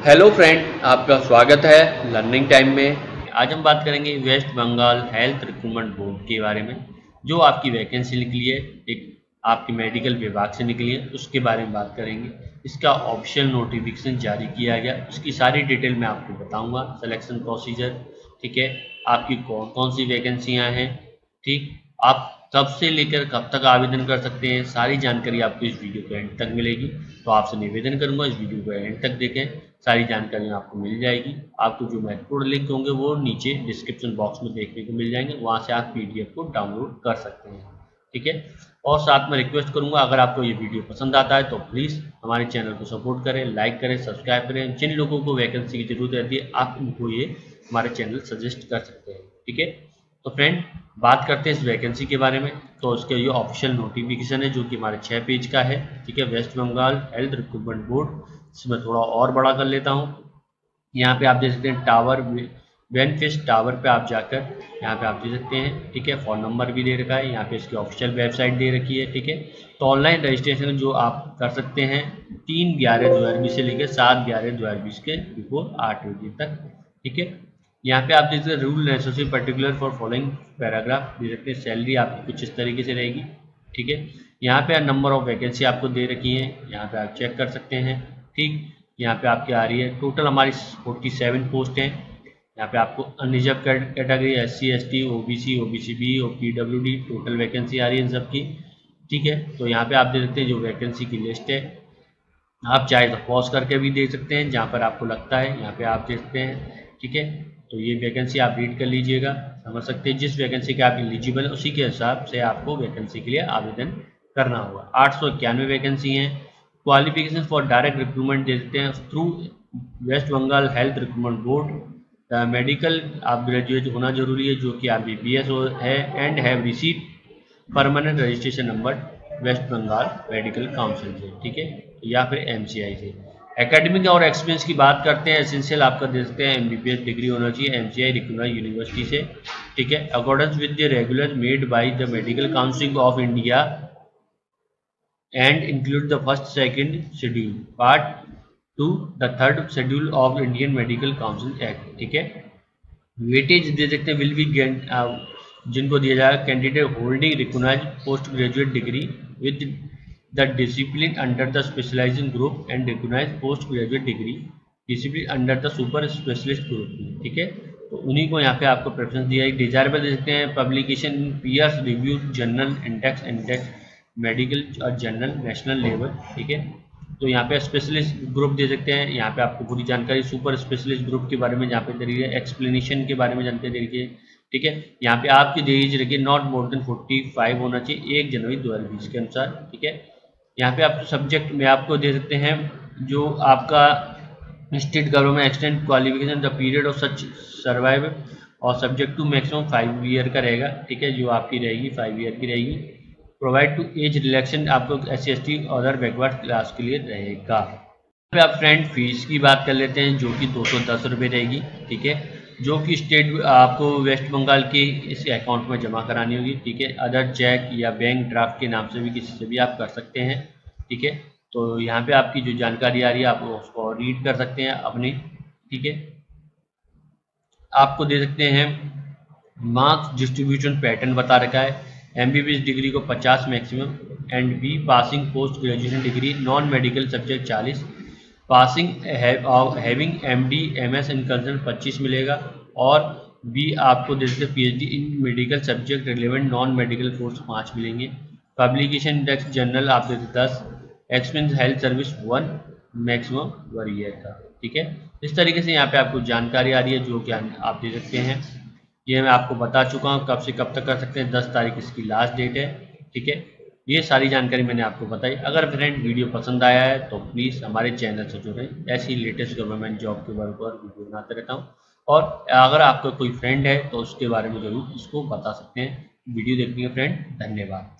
Hello friend, आपका स्वागत है लर्निंग टाइम में। आज हम बात करेंगे West Bengal health recruitment board के बारे में। जो आपकी वैकेंसी निकली है, एक आपके मेडिकल विभाग से निकली है, उसके बारे में बात करेंगे। इसका ऑफिशियल नोटिफिकेशन जारी किया गया, उसकी सारी डिटेल मैं आपको बताऊंगा। सिलेक्शन प्रोसीजर, ठीक है, आपकी कौन कौन सी वैकेंसियाँ हैं, ठीक, आप कब से लेकर कब तक आवेदन कर सकते हैं, सारी जानकारी आपको इस वीडियो के एंड तक मिलेगी। तो आपसे निवेदन करूंगा इस वीडियो को एंड तक देखें, सारी जानकारी आपको मिल जाएगी। आपको जो महत्वपूर्ण लिंक होंगे वो नीचे डिस्क्रिप्शन बॉक्स में देखने को मिल जाएंगे, वहां से आप पीडीएफ को डाउनलोड कर सकते हैं, ठीक है। और साथ में रिक्वेस्ट करूंगा, अगर आपको ये वीडियो पसंद आता है तो प्लीज़ हमारे चैनल को सपोर्ट करें, लाइक करें, सब्सक्राइब करें। जिन लोगों को वैकेंसी की जरूरत रहती है आप उनको ये हमारे चैनल सजेस्ट कर सकते हैं, ठीक है। तो फ्रेंड, बात करते हैं इस वैकेंसी के बारे में। तो उसके ये ऑफिशियल नोटिफिकेशन है जो कि हमारे 6 पेज का है, ठीक है। West Bengal health recruitment board, इसमें थोड़ा और बड़ा कर लेता हूँ। यहाँ पे आप देख सकते हैं टावर बेनफिश टावर पे आप जाकर यहाँ पे आप देख सकते हैं, ठीक है। फ़ोन नंबर भी दे रखा है, यहाँ पे इसकी ऑफिशियल वेबसाइट दे रखी है, ठीक है। तो ऑनलाइन रजिस्ट्रेशन जो आप कर सकते हैं 3/11/2020 से लेकर 7/11/2020 के बिफोर 8 बजे तक, ठीक है। यहाँ पे आप देख सकते हैं rule necessary particular for following paragraph दे सकते हैं। सैलरी आपकी कुछ इस तरीके से रहेगी, ठीक है। यहाँ पे नंबर ऑफ वैकेंसी आपको दे रखी है, यहाँ पे आप चेक कर सकते हैं, ठीक। यहाँ पे आपकी आ रही है टोटल हमारी 47 पोस्ट हैं। यहाँ पे आपको unreserved category SC ST OBC OBC B और PWD टोटल वैकेंसी आ रही है इन सबकी, ठीक है। तो यहाँ पे आप देख सकते हैं जो वैकेंसी की लिस्ट है, आप चाहे तो पॉज करके भी देख सकते हैं जहाँ पर आपको लगता है, यहाँ पे आप देख सकते हैं, ठीक है। तो ये वैकेंसी आप रीड कर लीजिएगा, समझ सकते हैं जिस वैकेंसी के आप एलिजिबल है उसी के हिसाब से आपको वैकेंसी के लिए आवेदन करना होगा। 891 वैकेंसी हैं। क्वालिफिकेशन फॉर डायरेक्ट रिक्रूटमेंट दे सकते हैं through West Bengal health recruitment board. Medical आप ग्रेजुएट होना जरूरी है, जो कि MBBS है and have receive permanent registration number West Bengal medical council से, ठीक है, या फिर MCI से। एकेडमिक और एक्सपीरियंस की बात करते हैं, एसेंशियल आपका दे सकते हैं MBBS डिग्री होना चाहिए MCI रिकॉग्नाइज्ड यूनिवर्सिटी से, ठीक है। Accordance with the regular made by the medical council of India and include the first, second schedule, part 2, the third schedule of Indian Medical Council Act, ठीक है। Weightage दे सकते हैं will be जिनको दिया जाएगा candidate holding recognised post graduate degree with the discipline under the specialising group and recognised post graduate degree discipline under the super specialist group, ठीक है। तो उन्हीं को यहाँ पे आपको प्रेफरेंस दिया है। डिजायरेबल दे सकते हैं publication peers review journal index medical और जनरल नेशनल लेवल, ठीक है। तो यहाँ पे स्पेशलिस्ट ग्रुप दे सकते हैं, यहाँ पे आपको पूरी जानकारी सुपर स्पेशलिस्ट ग्रुप के बारे में जहाँ पे दे रही है, एक्सप्लेनेशन के बारे में जानकारी दे रही है, ठीक है। यहाँ पे आपकी एज रखिए नॉट मोर देन 45 होना चाहिए 1 जनवरी 2020 के अनुसार, ठीक है। यहाँ पे आप सब्जेक्ट में आपको दे सकते हैं जो आपका state government extend qualification the period of such survive, और सब्जेक्ट टू मैक्सिमम 5 ईयर का रहेगा, ठीक है, जो आपकी रहेगी 5 ईयर की रहेगी। प्रोवाइड टू एज रिलैक्सेशन आपको SC ST other backward class के लिए रहेगा। पे आप फ्रेंड फीस की बात कर लेते हैं, जो कि 210 रुपये रहेगी, ठीक है, जो कि स्टेट आपको वेस्ट बंगाल के इस अकाउंट में जमा करानी होगी, ठीक है। अदर चेक या बैंक ड्राफ्ट के नाम से भी किसी से भी आप कर सकते हैं, ठीक है। तो यहाँ पे आपकी जो जानकारी आ रही है आप उसको रीड कर सकते हैं अपनी, ठीक है। आपको दे सकते हैं मार्क्स डिस्ट्रीब्यूशन पैटर्न बता रखा है। MBBS डिग्री को 50 maximum and B passing post graduation degree non medical subject 40, passing having MD MS in consult 25 मिलेगा, और B आपको दे सकते PhD in medical subject relevant non medical course 5 मिलेंगे। पब्लिकेशन इंडेक्स जनरल आप देते 10, experience health service 1 maximum 1 year का, ठीक है। इस तरीके से यहाँ पे आपको जानकारी आ रही है जो कि आप दे सकते हैं। ये मैं आपको बता चुका हूँ कब से कब तक कर सकते हैं, 10 तारीख इसकी लास्ट डेट है, ठीक है। ये सारी जानकारी मैंने आपको बताई। अगर फ्रेंड वीडियो पसंद आया है तो प्लीज़ हमारे चैनल से जुड़ें, ऐसी लेटेस्ट गवर्नमेंट जॉब के बारे पर वीडियो बनाते रहता हूँ। और अगर आपका कोई फ्रेंड है तो उसके बारे में जरूर इसको बता सकते हैं। वीडियो देखने के फ्रेंड धन्यवाद।